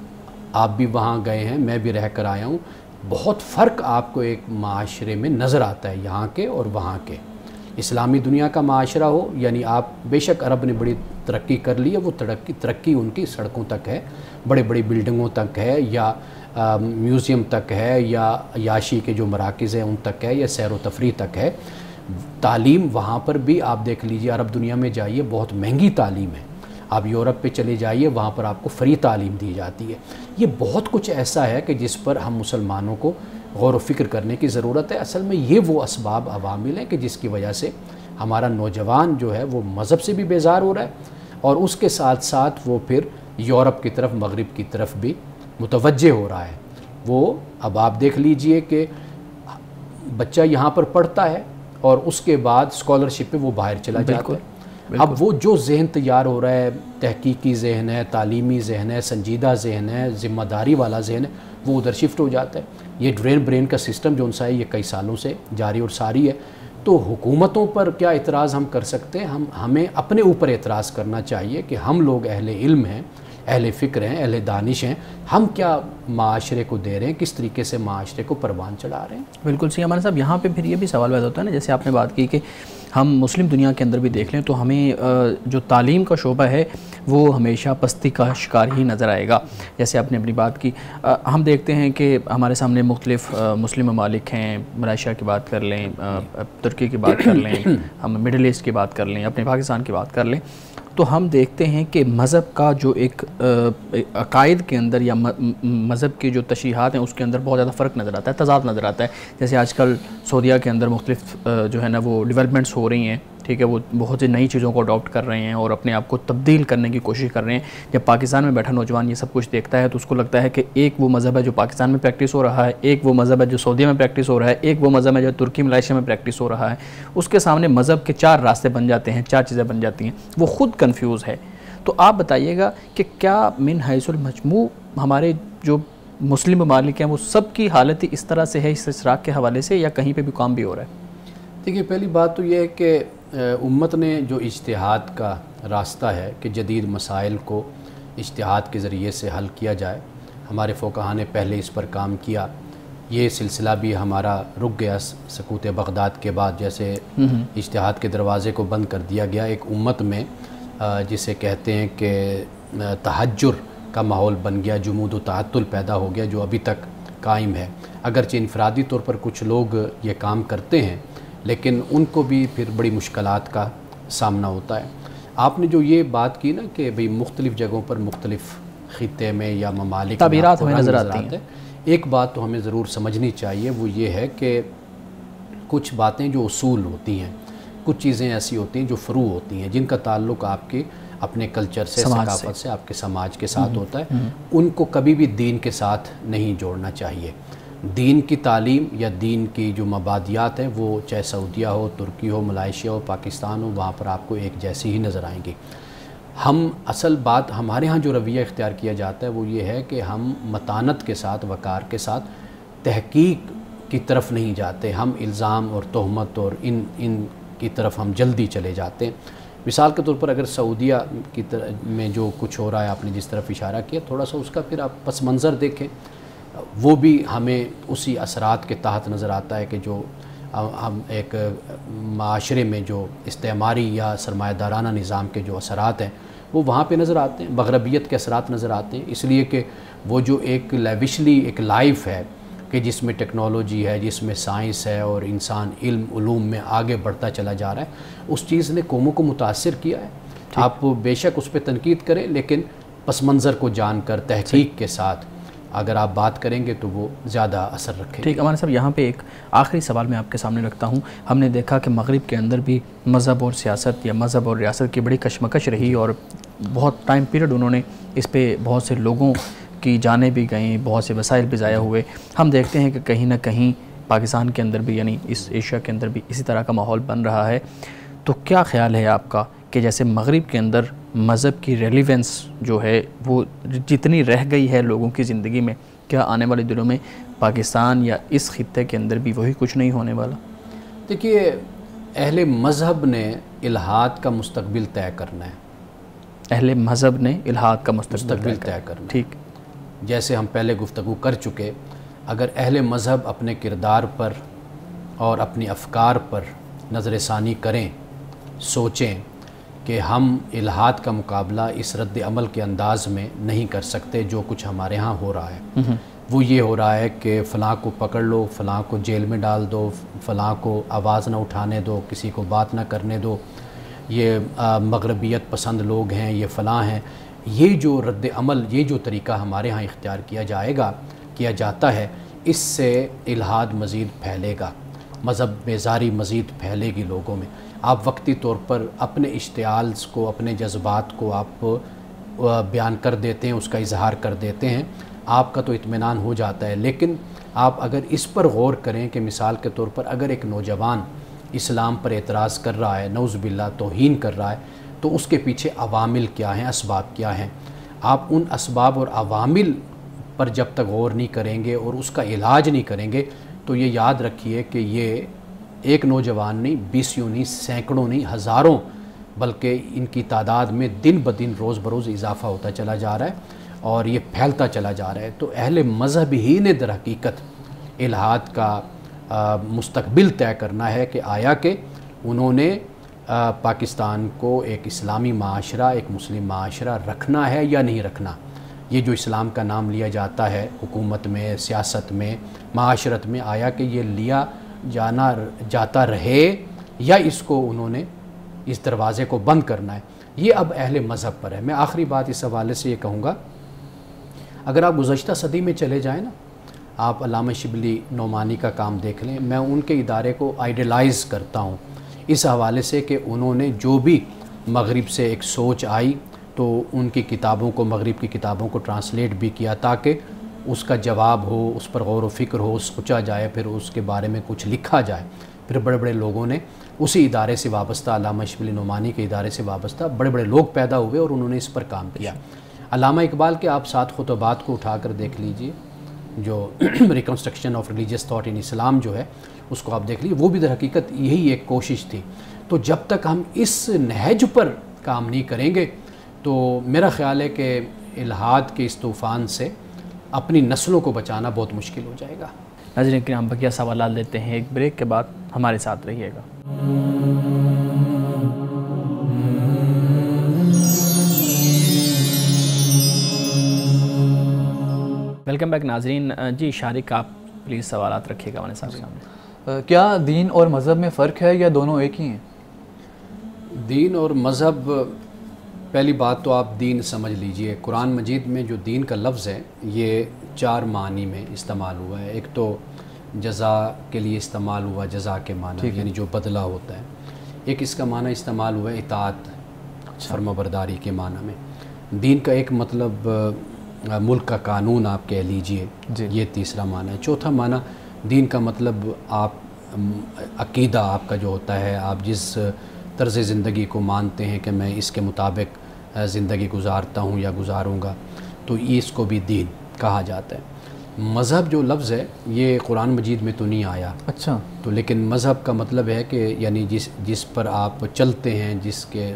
آپ بھی وہاں گئے ہیں، میں بھی رہ کر آیا ہوں، بہت فرق آپ کو ایک معاشرے میں نظر آتا ہے یہاں کے اور وہاں کے۔ اسلامی دنیا کا معاشرہ ہو، یعنی آپ بے شک عرب نے بڑی ترقی کر لی ہے، وہ ترقی ترقی ان کی سڑکوں تک ہے، بڑے بڑی بلڈنگوں تک ہے، یا میوزیم تک ہے، یا عیاشی کے جو مراکز ہیں ان تک ہے، یا سیر و تفریح تک ہے۔ تعلیم وہاں پر بھی آپ دیکھ لیجئے، عرب دنیا میں جائیے بہت مہنگی تعلیم ہے، آپ یورپ پہ چلے جائیے وہاں پر آپ کو فری تعلیم دی جاتی ہے۔ یہ بہت کچھ ایسا ہے کہ جس پر ہم مسلمانوں کو غور و فکر کرنے کی ضرورت ہے۔ اصل میں یہ وہ اسباب عوامل ہیں کہ جس کی وجہ سے ہمارا نوجوان جو ہے وہ مذہب سے بھی بیزار ہو رہا ہے، اور اس کے ساتھ ساتھ وہ پھر یورپ کی طرف، مغرب کی طرف بھی متوجہ ہو رہا ہے۔ وہ اب آپ دیکھ لیجئے کہ بچہ یہاں پر پڑھتا ہے اور اس کے بعد اسکالرشپ پہ وہ باہر چلا جاتا ہے۔ اب وہ جو ذہن تیار ہو رہا ہے، تحقیقی ذہن ہے، تعلیمی ذہن ہے، سنجیدہ ذہن ہے، ذمہ داری والا ذہن ہے، وہ ادھر شفٹ ہو جاتا ہے۔ یہ ڈرین برین کا سسٹم جو ان سا ہے یہ کئی سالوں سے جاری اور ساری ہے۔ تو حکومتوں پر کیا اعتراض ہم کر سکتے ہیں؟ ہم ہمیں اپنے اوپر اعتراض کرنا چاہیے کہ ہم لوگ اہل علم ہیں، اہل فکر ہیں، اہل دانش ہیں، ہم کیا معاشرے کو دے رہے ہیں، کس طریقے سے معاشرے کو پروان چڑھا رہے ہیں؟ بالکل صحیح ہمارے صاحب، یہاں پہ پھر یہ بھی سوال پیدا ہوتا ہے نا، جیسے آپ نے بات کی کہ ہم مسلم دنیا کے اندر بھی دیکھ لیں تو ہمیں جو تعلیم کا شعبہ ہے وہ ہمیشہ پستی کا شکار ہی نظر آئے گا. جیسے آپ نے اپنی بات کی، ہم دیکھتے ہیں کہ ہمارے سامنے مختلف مسلم ممالک ہیں، ملائیشیا کی بات کر لیں، ترکی کی بات کر لیں، ہم مڈل ایسٹ کی بات کر لیں، اپنے پاکستان کی بات کر لیں، تو ہم دیکھتے ہیں کہ مذہب کا جو ایک عقائد کے اندر یا مذہب کی جو تشریحات ہیں اس کے اندر بہت زیادہ فرق نظر آتا ہے، تضاد نظر آتا ہے. جیسے آج کل سعودیہ کے اندر مختلف جو ہے نا وہ ڈیولپمنٹس ہو رہی ہیں، ٹھیک ہے، وہ بہت سی نئی چیزوں کو اڈاپٹ کر رہے ہیں اور اپنے آپ کو تبدیل کرنے کی کوشش کر رہے ہیں. جب پاکستان میں بیٹھا نوجوان یہ سب کچھ دیکھتا ہے تو اس کو لگتا ہے کہ ایک وہ مذہب ہے جو پاکستان میں پریکٹس ہو رہا ہے، ایک وہ مذہب ہے جو سعودیہ میں پریکٹس ہو رہا ہے، ایک وہ مذہب ہے جو ترکی ملائیشیا میں پریکٹس ہو رہا ہے. اس کے سامنے مذہب کے چار راستے بن جاتے ہیں، چار چیزیں بن جاتی ہیں، وہ خود کنفیوز ہے. تو آپ بتائیے گا کہ کیا من حیث المجموع ہمارے جو مسلم ممالک ہیں وہ سب کی حالت اس طرح سے ہے اس اشراق کے حوالے سے، یا کہیں پہ بھی کام بھی ہو رہا ہے؟ دیکھیے، پہلی بات تو یہ ہے کہ امت نے جو اجتہاد کا راستہ ہے کہ جدید مسائل کو اجتہاد کے ذریعے سے حل کیا جائے، ہمارے فقہاء نے پہلے اس پر کام کیا. یہ سلسلہ بھی ہمارا رک گیا سقوط بغداد کے بعد، جیسے اجتہاد کے دروازے کو بند کر دیا گیا. ایک امت میں جسے کہتے ہیں کہ تحجر کا ماحول بن گیا، جمود و تعطل پیدا ہو گیا، جو ابھی تک قائم ہے. اگرچہ انفرادی طور پر کچھ لوگ یہ کام کرتے ہیں لیکن ان کو بھی پھر بڑی مشکلات کا سامنا ہوتا ہے. آپ نے جو یہ بات کی نا کہ بھئی مختلف جگہوں پر مختلف خطے میں یا ممالک تعبیرات ہمیں نظر آتی ہیں، ایک بات تو ہمیں ضرور سمجھنی چاہیے، وہ یہ ہے کہ کچھ باتیں جو اصول ہوتی ہیں، کچھ چیزیں ایسی ہوتی ہیں جو فروع ہوتی ہیں، جن کا تعلق آپ کے اپنے کلچر سے، ثقافت سے، آپ کے سماج کے ساتھ ہوتا ہے، ان کو کبھی بھی دین کے ساتھ نہیں جوڑنا چاہیے. دین کی تعلیم یا دین کی جو مبادیات ہیں وہ چاہے سعودیہ ہو، ترکی ہو، ملائیشیا ہو، پاکستان ہو، وہاں پر آپ کو ایک جیسی ہی نظر آئیں گی. ہم اصل بات ہمارے ہاں جو رویہ اختیار کیا جاتا ہے وہ یہ ہے کہ ہم متانت کے ساتھ، وقار کے ساتھ تحقیق کی طرف نہیں جاتے، ہم الزام اور تہمت اور ان ان کی طرف ہم جلدی چلے جاتے ہیں. مثال کے طور پر اگر سعودیہ کی طرف میں جو کچھ ہو رہا ہے، آپ نے جس طرف اشارہ کیا، تھوڑا سا اس کا پھر آپ پس منظر دیکھیں، وہ بھی ہمیں اسی اثرات کے تحت نظر آتا ہے کہ جو ہم ایک معاشرے میں جو استعماری یا سرمایہ دارانہ نظام کے جو اثرات ہیں وہ وہاں پہ نظر آتے ہیں، مغربیت کے اثرات نظر آتے ہیں، اس لیے کہ وہ جو ایک لیوشلی ایک لائف ہے کہ جس میں ٹیکنالوجی ہے، جس میں سائنس ہے اور انسان علم علوم میں آگے بڑھتا چلا جا رہا ہے، اس چیز نے قوموں کو متاثر کیا ہے. آپ بے شک اس پہ تنقید کریں لیکن پس منظر کو جان کر تحقیق کے ساتھ اگر آپ بات کریں گے تو وہ زیادہ اثر رکھے. ٹھیک، ہمارے صاحب یہاں پہ ایک آخری سوال میں آپ کے سامنے رکھتا ہوں. ہم نے دیکھا کہ مغرب کے اندر بھی مذہب اور سیاست یا مذہب اور ریاست کی بڑی کشمکش رہی اور بہت ٹائم پیریڈ انہوں نے اس پہ بہت سے لوگوں کی جانیں بھی گئیں، بہت سے وسائل بھی ضائع ہوئے. ہم دیکھتے ہیں کہ کہیں نہ کہیں پاکستان کے اندر بھی، یعنی اس ایشیا کے اندر بھی اسی طرح کا ماحول بن رہا ہے. تو کیا خیال ہے آپ کا کہ جیسے مغرب کے اندر مذہب کی ریلیونس جو ہے وہ جتنی رہ گئی ہے لوگوں کی زندگی میں، کیا آنے والے دنوں میں پاکستان یا اس خطے کے اندر بھی وہی کچھ نہیں ہونے والا؟ دیکھیے، اہل مذہب نے الحاد کا مستقبل طے کرنا ہے. اہل مذہب نے الحاد کا مستقبل طے کرنا. ٹھیک، جیسے ہم پہلے گفتگو کر چکے، اگر اہل مذہب اپنے کردار پر اور اپنی افکار پر نظر ثانی کریں، سوچیں کہ ہم الحاد کا مقابلہ اس رد عمل کے انداز میں نہیں کر سکتے جو کچھ ہمارے ہاں ہو رہا ہے. وہ یہ ہو رہا ہے کہ فلاں کو پکڑ لو، فلاں کو جیل میں ڈال دو، فلاں کو آواز نہ اٹھانے دو، کسی کو بات نہ کرنے دو، یہ مغربیت پسند لوگ ہیں، یہ فلاں ہیں. یہ جو رد عمل، یہ جو طریقہ ہمارے ہاں اختیار کیا جائے گا، کیا جاتا ہے، اس سے الحاد مزید پھیلے گا، مذہب بیزاری مزید پھیلے گی لوگوں میں. آپ وقتی طور پر اپنے اشتعال کو، اپنے جذبات کو آپ بیان کر دیتے ہیں، اس کا اظہار کر دیتے ہیں، آپ کا تو اطمینان ہو جاتا ہے. لیکن آپ اگر اس پر غور کریں کہ مثال کے طور پر اگر ایک نوجوان اسلام پر اعتراض کر رہا ہے، نعوذ باللہ توہین کر رہا ہے، تو اس کے پیچھے عوامل کیا ہیں، اسباب کیا ہیں. آپ ان اسباب اور عوامل پر جب تک غور نہیں کریں گے اور اس کا علاج نہیں کریں گے تو یہ یاد رکھیے کہ یہ ایک نوجوان نہیں، بیسیوں نہیں، سینکڑوں نہیں، ہزاروں بلکہ ان کی تعداد میں دن بدن روز بروز اضافہ ہوتا چلا جا رہا ہے اور یہ پھیلتا چلا جا رہا ہے۔ تو اہل مذہب ہی نے در حقیقت الہاد کا مستقبل طے کرنا ہے کہ آیا کہ انہوں نے پاکستان کو ایک اسلامی معاشرہ، ایک مسلم معاشرہ رکھنا ہے یا نہیں رکھنا۔ یہ جو اسلام کا نام لیا جاتا ہے حکومت میں، سیاست میں، معاشرت میں، آیا کہ یہ لیا جانا جاتا رہے یا اس کو انہوں نے اس دروازے کو بند کرنا ہے، یہ اب اہل مذہب پر ہے۔ میں آخری بات اس حوالے سے یہ کہوں گا، اگر آپ گزشتہ صدی میں چلے جائیں نا، آپ علامہ شبلی نعمانی کا کام دیکھ لیں، میں ان کے ادارے کو آئیڈیلائز کرتا ہوں اس حوالے سے کہ انہوں نے جو بھی مغرب سے ایک سوچ آئی تو ان کی کتابوں کو، مغرب کی کتابوں کو ٹرانسلیٹ بھی کیا تاکہ اس کا جواب ہو، اس پر غور و فکر ہو، سوچا جائے، پھر اس کے بارے میں کچھ لکھا جائے۔ پھر بڑے بڑے لوگوں نے اسی ادارے سے وابستہ، علامہ شبلی نعمانی کے ادارے سے وابستہ بڑے بڑے لوگ پیدا ہوئے اور انہوں نے اس پر کام کیا۔ علامہ اقبال کے آپ سات خطبات کو اٹھا کر دیکھ لیجئے، جو reconstruction of religious thought in Islam جو ہے اس کو آپ دیکھ لیجئے، وہ بھی در حقیقت یہی ایک کوشش تھی۔ تو جب تک ہم اس نہج پر کام نہیں کریں گے تو میرا خیال ہے کہ الہاد کے اس طوفان سے اپنی نسلوں کو بچانا بہت مشکل ہو جائے گا۔ ناظرین کرام، بقیہ سوالات لیتے ہیں ایک بریک کے بعد، ہمارے ساتھ رہیے گا۔ ویلکم بیک ناظرین۔ جی شارق، آپ پلیز سوالات رکھیے گا ہمارے سامنے۔ کیا دین اور مذہب میں فرق ہے یا دونوں ایک ہی ہیں؟ دین اور مذہب، پہلی بات تو آپ دین سمجھ لیجئے، قرآن مجید میں جو دین کا لفظ ہے یہ چار معنی میں استعمال ہوا ہے۔ ایک تو جزا کے لیے استعمال ہوا، جزا کے معنی یعنی جو بدلہ ہوتا ہے۔ ایک اس کا معنی استعمال ہوا ہے اطاعت، فرما برداری کے معنی میں۔ دین کا ایک مطلب ملک کا قانون آپ کہہ لیجئے، یہ تیسرا معنی ہے۔ چوتھا معنی دین کا مطلب آپ عقیدہ آپ کا جو ہوتا ہے، آپ جس طرز زندگی کو مانتے ہیں کہ میں اس کے مطابق زندگی گزارتا ہوں یا گزاروں گا، تو اس کو بھی دین کہا جاتا ہے۔ مذہب جو لفظ ہے یہ قرآن مجید میں تو نہیں آیا، اچھا، تو لیکن مذہب کا مطلب ہے کہ یعنی جس جس پر آپ چلتے ہیں، جس کے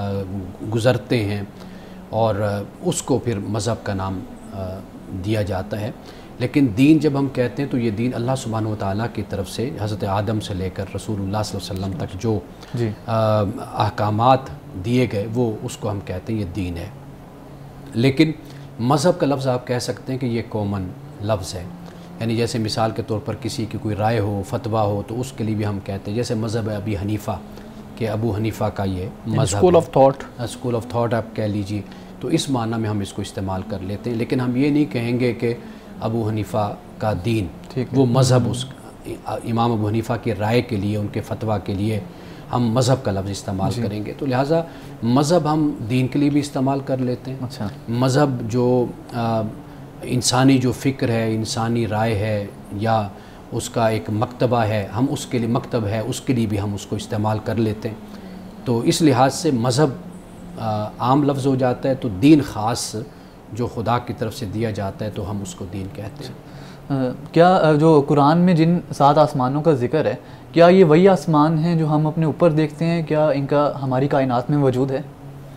گزرتے ہیں، اور اس کو پھر مذہب کا نام دیا جاتا ہے۔ لیکن دین جب ہم کہتے ہیں تو یہ دین اللہ سبحانہ و تعالیٰ کی طرف سے حضرت آدم سے لے کر رسول اللہ صلی اللہ علیہ وسلم تک جو جی احکامات دیے گئے وہ اس کو ہم کہتے ہیں یہ دین ہے۔ لیکن مذہب کا لفظ آپ کہہ سکتے ہیں کہ یہ کامن لفظ ہے، یعنی جیسے مثال کے طور پر کسی کی کوئی رائے ہو، فتویٰ ہو، تو اس کے لیے بھی ہم کہتے ہیں، جیسے مذہب ہے ابی حنیفہ کہ ابو حنیفہ کا یہ مذہب، school of thought, school of thought آپ کہہ لیجیے، تو اس معنی میں ہم اس کو استعمال کر لیتے ہیں۔ لیکن ہم یہ نہیں کہیں گے کہ ابو حنیفہ کا دین وہ مذہب، اس امام ابو حنیفہ کی رائے کے لیے، ان کے فتویٰ کے لیے ہم مذہب کا لفظ استعمال جی. کریں گے، تو لہٰذا مذہب ہم دین کے لیے بھی استعمال کر لیتے ہیں۔ اچھا، مذہب جو آ, انسانی جو فکر ہے، انسانی رائے ہے، یا اس کا ایک مکتبہ ہے، ہم اس کے لیے مکتب ہے، اس کے لیے بھی ہم اس کو استعمال کر لیتے ہیں۔ تو اس لحاظ سے مذہب آ, عام لفظ ہو جاتا ہے، تو دین خاص جو خدا کی طرف سے دیا جاتا ہے تو ہم اس کو دین کہتے ہیں۔ کیا جو قرآن میں جن سات آسمانوں کا ذکر ہے، کیا یہ وہی آسمان ہیں جو ہم اپنے اوپر دیکھتے ہیں؟ کیا ان کا ہماری کائنات میں وجود ہے؟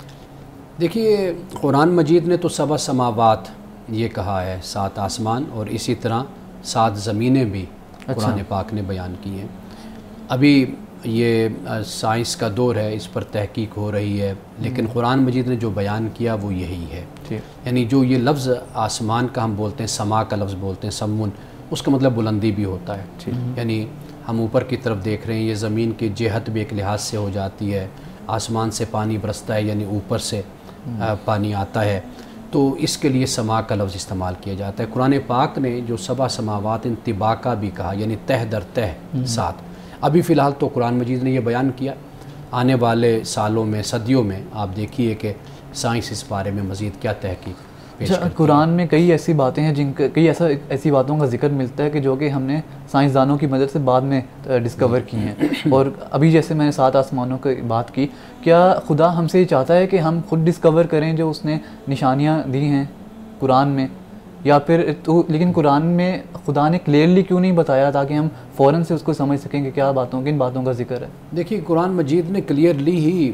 دیکھیے، قرآن مجید نے تو سبع سماوات یہ کہا ہے، سات آسمان، اور اسی طرح سات زمینیں بھی قرآن پاک نے بیان کی ہیں۔ ابھی یہ سائنس کا دور ہے، اس پر تحقیق ہو رہی ہے، لیکن قرآن مجید نے جو بیان کیا وہ یہی ہے۔ یعنی جو یہ لفظ آسمان کا ہم بولتے ہیں، سما کا لفظ بولتے ہیں، سمون، اس کا مطلب بلندی بھی ہوتا ہے۔ یعنی ہم اوپر کی طرف دیکھ رہے ہیں، یہ زمین کی جہت بھی ایک لحاظ سے ہو جاتی ہے، آسمان سے پانی برستا ہے، یعنی اوپر سے پانی آتا ہے، تو اس کے لیے سما کا لفظ استعمال کیا جاتا ہے۔ قرآن پاک نے جو سبع سماوات انطباقہ بھی کہا، یعنی تہ در تہ ساتھ۔ ابھی فی الحال تو قرآن مجید نے یہ بیان کیا، آنے والے سالوں میں، صدیوں میں آپ دیکھیے کہ سائنس اس بارے میں مزید کیا تحقیق پیش کرتی ہے۔ قرآن میں کئی ایسی باتیں ہیں جن کا کئی ایسا ایسی باتوں کا ذکر ملتا ہے کہ جو کہ ہم نے سائنسدانوں کی مدد سے بعد میں ڈسکور کی ہیں، اور ابھی جیسے میں نے سات آسمانوں کی بات کی، کیا خدا ہم سے یہ چاہتا ہے کہ ہم خود ڈسکور کریں جو اس نے نشانیاں دی ہیں قرآن میں، یا پھر تو لیکن قرآن میں خدا نے کلیئرلی کیوں نہیں بتایا تاکہ ہم فوراً سے اس کو سمجھ سکیں کہ کیا باتوں کن باتوں کا ذکر ہے؟ دیکھیے، قرآن مجید نے کلیئرلی ہی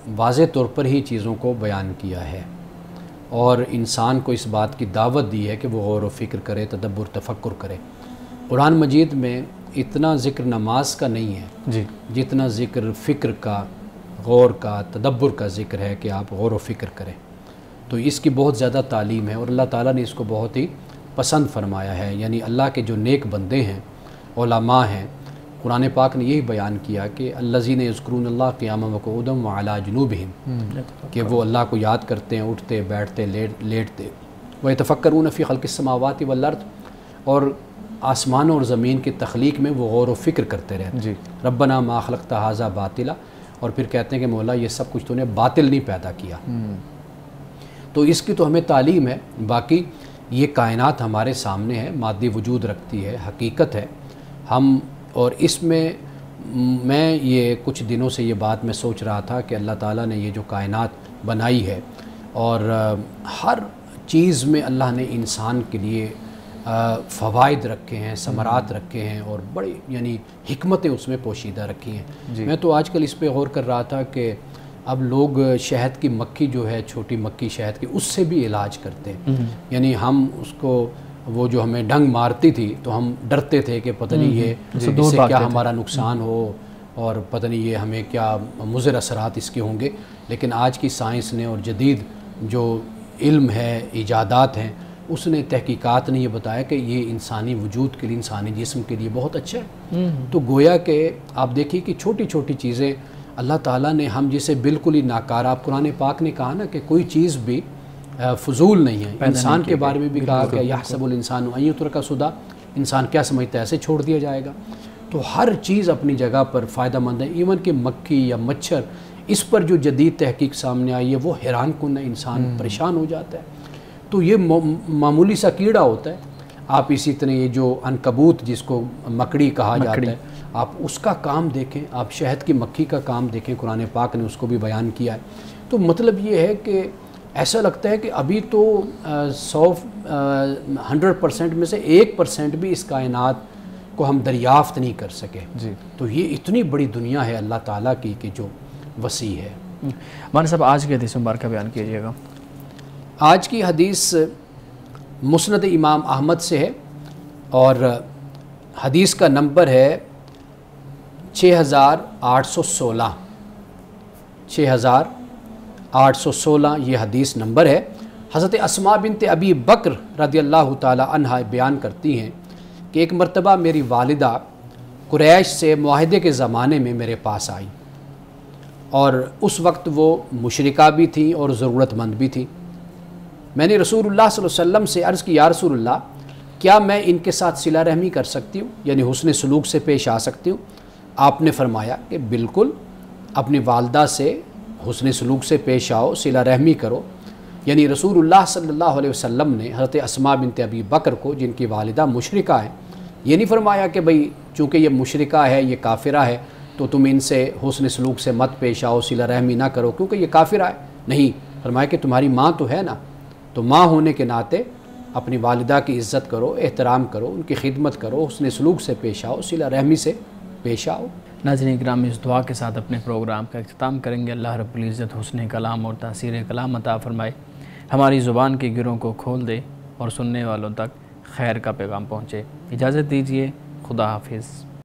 واضح طور پر ہی چیزوں کو بیان کیا ہے اور انسان کو اس بات کی دعوت دی ہے کہ وہ غور و فکر کرے، تدبر تفکر کرے۔ قرآن مجید میں اتنا ذکر نماز کا نہیں ہے جی جتنا ذکر فکر کا، غور کا، تدبر کا ذکر ہے کہ آپ غور و فکر کریں۔ تو اس کی بہت زیادہ تعلیم ہے اور اللہ تعالیٰ نے اس کو بہت ہی پسند فرمایا ہے۔ یعنی اللہ کے جو نیک بندے ہیں، علماء ہیں، قرآن پاک نے یہی بیان کیا کہ الذین یذکرون اللہ قیاما وقعودا وعلی جنوبہم، کہ وہ اللہ کو یاد کرتے ہیں اٹھتے بیٹھتے لیٹتے، ویتفکرون فی خلق السماوات والارض، اور آسمانوں اور زمین کی تخلیق میں وہ غور و فکر کرتے رہتے ہیں۔ جی ربنا ما خلقت ھذا باطلا، اور پھر کہتے ہیں کہ مولا یہ سب کچھ تو نے باطل نہیں پیدا کیا۔ تو اس کی تو ہمیں تعلیم ہے۔ باقی یہ کائنات ہمارے سامنے ہے، مادی وجود رکھتی ہے، حقیقت ہے ہم، اور اس میں میں یہ کچھ دنوں سے یہ بات میں سوچ رہا تھا کہ اللہ تعالیٰ نے یہ جو کائنات بنائی ہے اور ہر چیز میں اللہ نے انسان کے لیے فوائد رکھے ہیں، ثمرات رکھے ہیں اور بڑی یعنی حکمتیں اس میں پوشیدہ رکھی ہیں۔ جی میں تو آج کل اس پہ غور کر رہا تھا کہ اب لوگ شہد کی مکھی جو ہے، چھوٹی مکھی شہد کی، اس سے بھی علاج کرتے ہیں۔ یعنی ہم اس کو، وہ جو ہمیں ڈنگ مارتی تھی تو ہم ڈرتے تھے کہ پتہ نہیں یہ اس سے کیا ہمارا نقصان ہو اور پتہ نہیں یہ ہمیں کیا مضر اثرات اس کے ہوں گے، لیکن آج کی سائنس نے اور جدید جو علم ہے، ایجادات ہیں، اس نے تحقیقات نے یہ بتایا کہ یہ انسانی وجود کے لیے، انسانی جسم کے لیے بہت اچھا ہے۔ تو گویا کہ آپ دیکھیے کہ چھوٹی چھوٹی چیزیں اللہ تعالیٰ نے ہم جسے بالکل ہی ناکارہ، قرآن پاک نے کہا نا کہ کوئی چیز بھی فضول نہیں ہے۔ انسان کے بارے میں بھی کہا کہ یحسب الانسان ان یترک سدی، انسان کیا سمجھتا ہے ایسے چھوڑ دیا جائے گا۔ تو ہر چیز اپنی جگہ پر فائدہ مند ہے، ایون کہ مکھی یا مچھر، اس پر جو جدید تحقیق سامنے آئی ہے وہ حیران کن ہے، انسان پریشان ہو جاتا ہے۔ تو یہ معمولی سا کیڑا ہوتا ہے، آپ اسی طرح یہ جو عنکبوت جس کو مکڑی کہا جاتا ہے، آپ اس کا کام دیکھیں، آپ شہد کی مکھی کا کام دیکھیں، قرآن پاک نے اس کو بھی بیان کیا ہے۔ تو مطلب یہ ہے کہ ایسا لگتا ہے کہ ابھی تو سو ہنڈریڈ پرسینٹ میں سے ایک پرسینٹ بھی اس کائنات کو ہم دریافت نہیں کر سکے۔ جی تو یہ اتنی بڑی دنیا ہے اللہ تعالیٰ کی کہ جو وسیع ہے۔ مولانا صاحب آج کی حدیث مبارکہ بیان کیجیے گا۔ آج کی حدیث مسند امام احمد سے ہے اور حدیث کا نمبر ہے چھ ہزار آٹھ سو سولہ چھ ہزار آٹھ سو سولہ یہ حدیث نمبر ہے۔ حضرت اسماء بنت ابی بکر رضی اللہ تعالی عنہا بیان کرتی ہیں کہ ایک مرتبہ میری والدہ قریش سے معاہدے کے زمانے میں میرے پاس آئی اور اس وقت وہ مشرکہ بھی تھیں اور ضرورت مند بھی تھیں۔ میں نے رسول اللہ صلی اللہ علیہ وسلم سے عرض کی، یا رسول اللہ، کیا میں ان کے ساتھ صلہ رحمی کر سکتی ہوں، یعنی حسن سلوک سے پیش آ سکتی ہوں؟ آپ نے فرمایا کہ بالکل، اپنی والدہ سے حسن سلوک سے پیش آؤ، صلہ رحمی کرو۔ یعنی رسول اللہ صلی اللہ علیہ وسلم نے حضرت اسماء بنت ابی بکر کو، جن کی والدہ مشرکہ ہے، یہ نہیں فرمایا کہ بھئی چونکہ یہ مشرکہ ہے، یہ کافرہ ہے، تو تم ان سے حسن سلوک سے مت پیش آؤ، صلہ رحمی نہ کرو کیونکہ یہ کافرہ ہے۔ نہیں، فرمایا کہ تمہاری ماں تو ہے نا، تو ماں ہونے کے ناطے اپنی والدہ کی عزت کرو، احترام کرو، ان کی خدمت کرو، حسن سلوک سے پیش آؤ، صلہ رحمی سے پیش آؤ۔ ناظرین کرام، اس دعا کے ساتھ اپنے پروگرام کا اختتام کریں گے۔ اللہ رب العزت حسن کلام اور تاثیر کلام عطا فرمائے، ہماری زبان کے گروں کو کھول دے اور سننے والوں تک خیر کا پیغام پہنچے۔ اجازت دیجیے، خدا حافظ۔